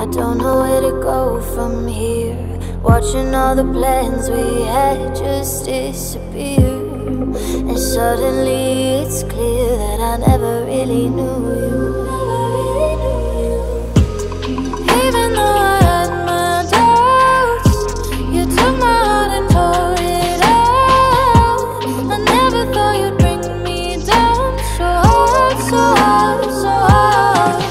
I don't know where to go from here. Watching all the plans we had just disappear. And suddenly it's clear that I never really knew you. Even though I had my doubts, you took my heart and tore it out. I never thought you'd bring me down so hard, so hard, so hard.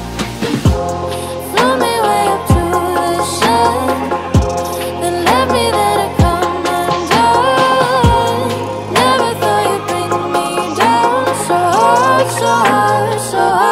Flew me way up to the sun, then left me there to come undone. Never thought you'd bring me down so hard, so hard, so hard.